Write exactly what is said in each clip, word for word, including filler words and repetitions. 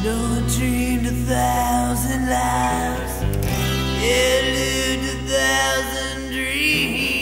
No one dreamed a thousand lives, yeah, lived a thousand dreams.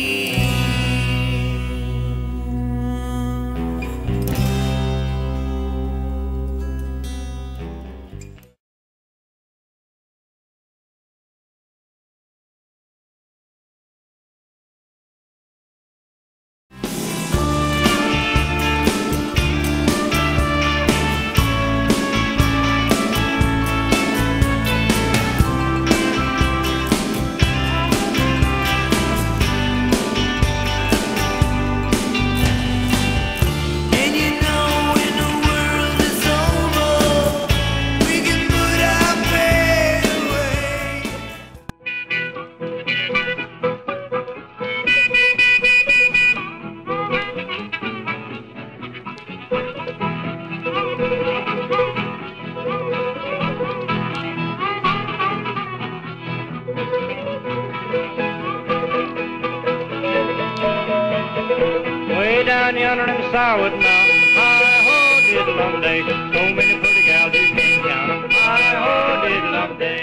Way down yonder in the Sourwood Mountains, hi-ho, diddle-um day. So many pretty gals you can't count 'em, hi-ho, diddle-um day.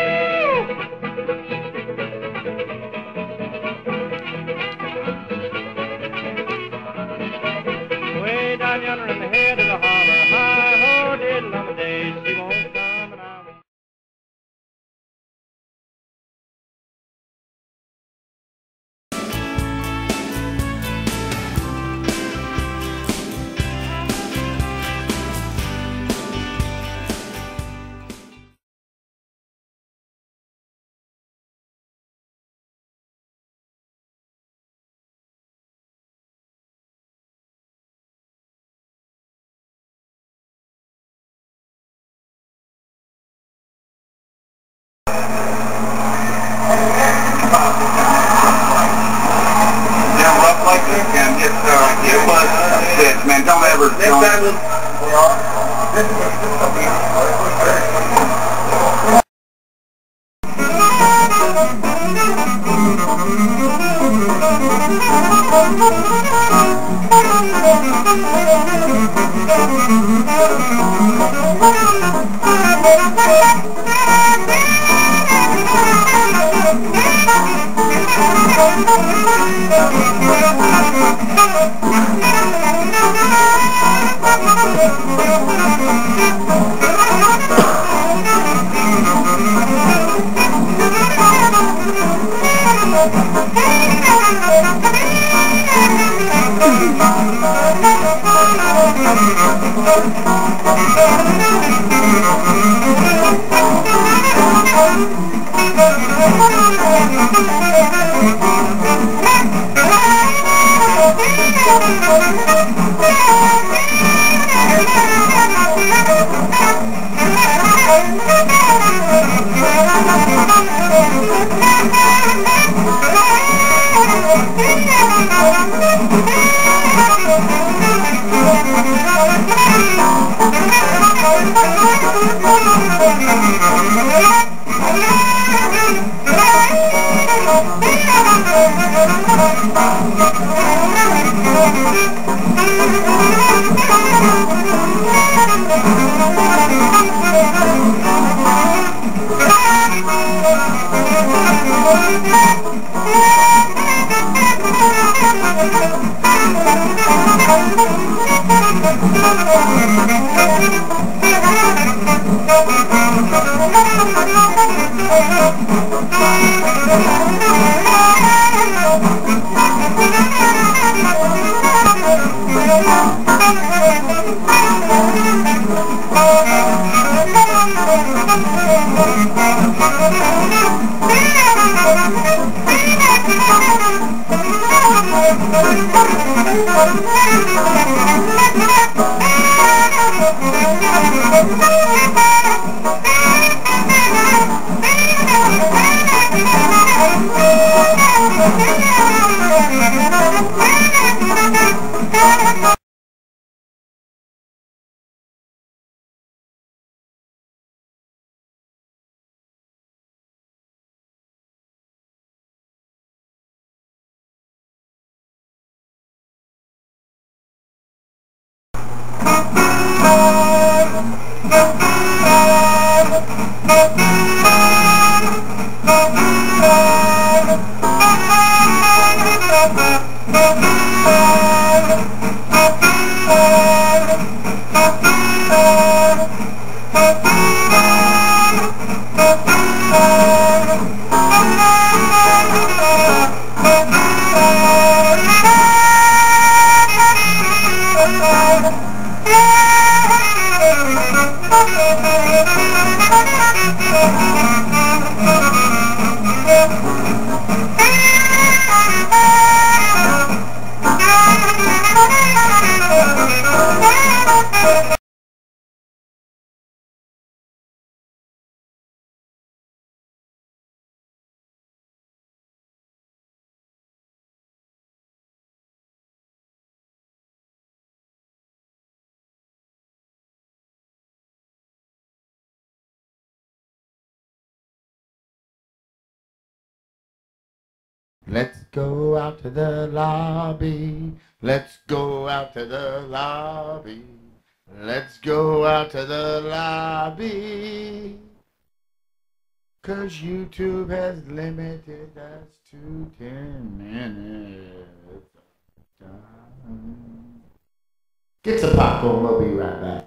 Way down yonder in the head of the harbor, hi-ho, diddle-um day. She won't come and I won't. Like this and just uh, it was this, man. Don't ever. Next time we'll. Let's go out to the lobby. Let's go out to the lobby. Let's go out to the lobby. 'Cause YouTube has limited us to ten minutes. Get some popcorn, we'll be right back.